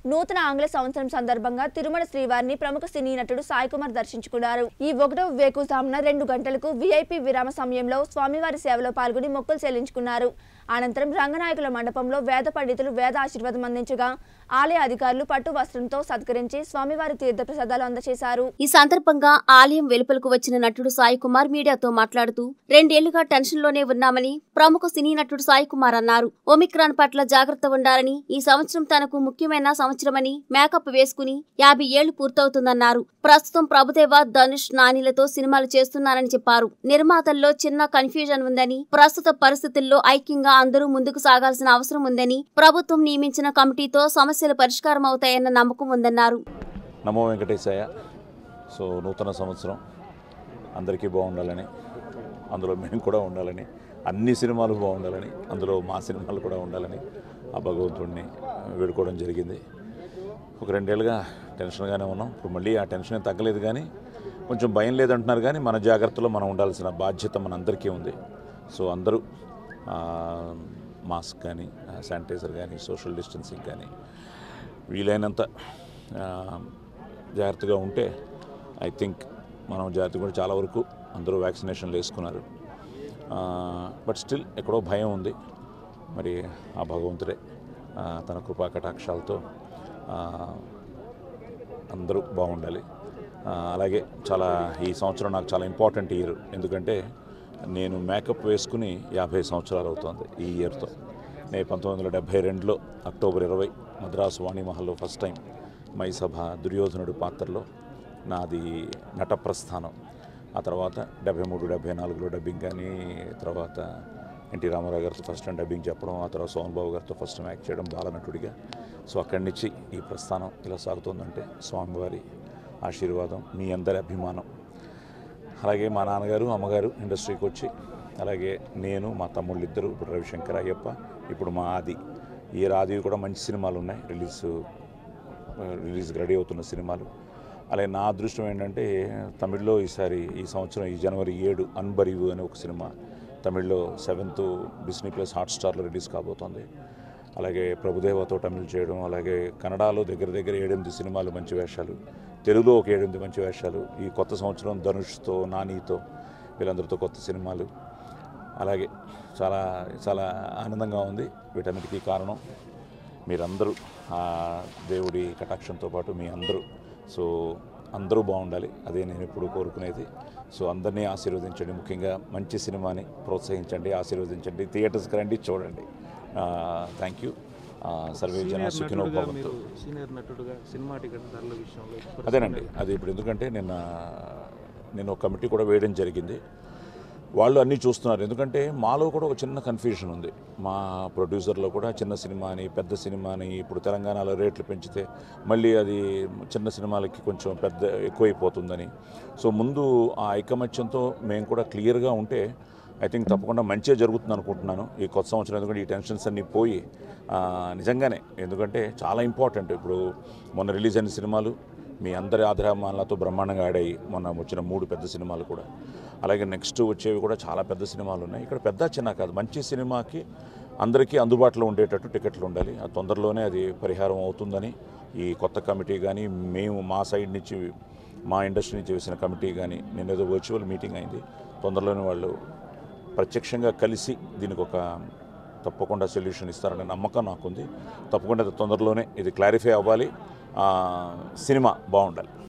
నూతన ఆంగ్ల సంవత్సరం సందర్భంగా తిరుమల శ్రీవారిని ప్రముఖ సినీ నటుడు సాయి కుమార్ దర్శించుకున్నారు. ఈ 1వ వేకువజామున 2 గంటలకు వీఐపీ విరామ సమయంలో స్వామివారి సేవలో పాల్గొని మొక్కులు చెల్లించుకున్నారు. అనంతరం రంగనాయకుల మండపంలో వేద పండితులు వేద ఆశీర్వాదం అందించగా ఆలయ అధికారులు పట్టు వస్త్రంతో సత్కరించి స్వామివారి తీర్థప్రసాదాలు అందజేశారు. ఈ సందర్భంగా ఆలయం వెలుపలకు వచ్చిన నటుడు సాయి కుమార్ మీడియాతో మాట్లాడుతూ 2 ఏళ్లుగా టెన్షన్ లోనే ఉన్నామని ప్రముఖ సినీ నటుడు సాయి కుమార్ అన్నారు. ఒమిక్రాన్ పట్ల జాగ్రత్త ఉండాలని, ఈ సంవత్సరం తనకు ముఖ్యమైన సంవత్సరమని మేకప్ వేసుకుని 50 ఏళ్లు పూర్తవుతుందన్నారు. ప్రస్తుతం ప్రభుదేవ, ధనుష్, నానిలతో సినిమాలు చేస్తున్నానని చెప్పారు. నిర్మాతల్లో చిన్న కన్ఫ్యూజన్ ఉందని, ప్రస్తుత పరిస్థితుల్లో ఐక్యంగా అందరూ ముందుకు సాగాల్సిన అవసరం ఉందని, ప్రభుత్వం నియమించిన కమిటీతో సమస్యలు పరిష్కారం అవుతాయన్న నమ్మకం ఉందన్నారు. నమో వెంకటేశాయ. సో నూతన సంవత్సరం అందరికీ బాగుండాలని, అందులో మేము కూడా ఉండాలని, అన్ని సినిమాలు బాగుండాలని, అందులో మా సినిమాలు కూడా ఉండాలని ఆ భగవంతుడిని వేడుకోవడం జరిగింది. ఒక 2 ఏళ్ళుగా టెన్షన్గానే ఉన్నాం. ఇప్పుడు మళ్ళీ ఆ టెన్షన్ తగ్గలేదు, కానీ కొంచెం భయం లేదంటున్నారు. కానీ మన జాగ్రత్తలో మనం ఉండాల్సిన బాధ్యత మనందరికీ ఉంది. సో అందరూ మాస్క్ కానీ, శానిటైజర్ కానీ, సోషల్ డిస్టెన్సింగ్ కానీ వీలైనంత జాగ్రత్తగా ఉంటే ఐ థింక్ మనం జాగ్రత్త కూడా చాలా వరకు అందరూ వ్యాక్సినేషన్లు వేసుకున్నారు. బట్ స్టిల్ ఎక్కడో భయం ఉంది. మరి ఆ భగవంతుడే తన కృపా కటాక్షాలతో అందరూ బాగుండాలి. అలాగే ఈ సంవత్సరం నాకు చాలా ఇంపార్టెంట్ ఇయర్. ఎందుకంటే నేను మేకప్ వేసుకుని 50 సంవత్సరాలు అవుతుంది ఈ ఇయర్తో. నేను 1972లో అక్టోబర్ 20 మద్రాసు వాణిమహల్లో ఫస్ట్ టైం మై సభ దుర్యోధనుడు పాత్రలో నాది నట ప్రస్థానం. ఆ తర్వాత 73, 74లో డబ్బింగ్ కానీ, తర్వాత ఎన్టీ రామారావు గారితో ఫస్ట్ టైం డబ్బింగ్ చెప్పడం, ఆ తర్వాత సోమన్ బాబు గారితో ఫస్ట్ టైం యాక్ట్ చేయడం బాలనటుడిగా. సో అక్కడి నుంచి ఈ ప్రస్థానం ఇలా సాగుతుందంటే స్వామివారి ఆశీర్వాదం, మీ అందరి అభిమానం. అలాగే మా నాన్నగారు, అమ్మగారు ఇండస్ట్రీకి వచ్చి, అలాగే నేను, మా తమ్ముళ్ళు ఇద్దరు, ఇప్పుడు రవిశంకర్, అయ్యప్ప, ఇప్పుడు మా ఆది. ఈ ఆది కూడా మంచి సినిమాలు ఉన్నాయి, రిలీజ్కి రెడీ అవుతున్న సినిమాలు. అలాగే నా అదృష్టం ఏంటంటే తమిళ్లో ఈ సంవత్సరం ఈ జనవరి 7 అన్బరివు అనే ఒక సినిమా తమిళ్లో 7th డిస్నీ ప్లస్ హాట్స్టార్లో రిలీజ్ కాబోతోంది. అలాగే ప్రభుదేవతో తమిళ్ చేయడం, అలాగే కన్నడలో దగ్గర 7-8 సినిమాలు మంచి వేషాలు, తెలుగులో ఒక 7-8 మంచి వేషాలు. ఈ కొత్త సంవత్సరం ధనుష్తో, నానితో, వీళ్ళందరితో కొత్త సినిమాలు. అలాగే చాలా చాలా ఆనందంగా ఉంది. వీటన్నిటికీ కారణం మీరందరూ, దేవుడి కటాక్షంతో పాటు మీ అందరూ. సో అందరూ బాగుండాలి, అదే నేను ఎప్పుడు కోరుకునేది. సో అందరినీ ఆశీర్వదించండి, ముఖ్యంగా మంచి సినిమాని ప్రోత్సహించండి, ఆశీర్వదించండి, థియేటర్స్కి రండి, చూడండి. Thank you. సర్వే జన సుఖినో భవంతు. అదేనండి, అది ఇప్పుడు ఎందుకంటే నేను ఒక కమిటీ కూడా వేయడం జరిగింది. వాళ్ళు అన్నీ చూస్తున్నారు. ఎందుకంటే మాలో కూడా ఒక చిన్న కన్ఫ్యూజన్ ఉంది. మా ప్రొడ్యూసర్లో కూడా చిన్న సినిమా అని, పెద్ద సినిమా అని, ఇప్పుడు తెలంగాణలో రేట్లు పెంచితే మళ్ళీ అది చిన్న సినిమాలకి కొంచెం ఎక్కువైపోతుందని. సో ముందు ఆ ఐకమత్యంతో మేము కూడా క్లియర్గా ఉంటే ఐ థింక్ తప్పకుండా మంచిగా జరుగుతుంది అనుకుంటున్నాను ఈ కొత్త సంవత్సరం. ఎందుకంటే ఈ టెన్షన్స్ అన్నీ పోయి నిజంగానే, ఎందుకంటే చాలా ఇంపార్టెంట్. ఇప్పుడు మొన్న రిలీజ్ అయిన సినిమాలు మీ అందరి ఆధారమాలతో బ్రహ్మాండంగా ఆడాయి. మొన్న వచ్చిన 3 పెద్ద సినిమాలు కూడా. అలాగే నెక్స్ట్ వచ్చేవి కూడా చాలా పెద్ద సినిమాలు ఉన్నాయి. ఇక్కడ పెద్ద చిన్న కాదు, మంచి సినిమాకి అందరికీ అందుబాటులో ఉండేటట్టు టికెట్లు ఉండాలి. అది తొందరలోనే అది పరిహారం అవుతుందని ఈ కొత్త కమిటీ కానీ, మేము మా సైడ్ నుంచి, మా ఇండస్ట్రీ నుంచి వేసిన కమిటీ కానీ, నేనేదో వర్చువల్ మీటింగ్ అయింది, తొందరలోనే వాళ్ళు ప్రత్యక్షంగా కలిసి దీనికి ఒక తప్పకుండా సొల్యూషన్ ఇస్తారనే నమ్మకం నాకుంది. తప్పకుండా తొందరలోనే ఇది క్లారిఫై అవ్వాలి, సినిమా బాగుండాలి.